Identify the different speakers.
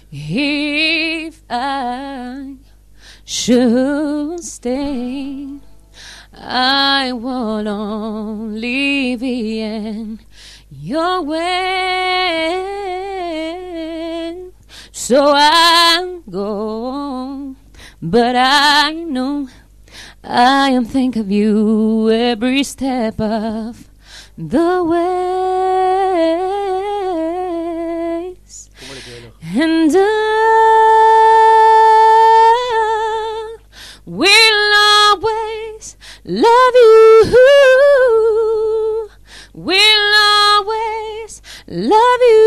Speaker 1: If I should stay, I will only be in your way. So I go, but I know I am thinking of you every step of the way. And I will always love you. Will always love you.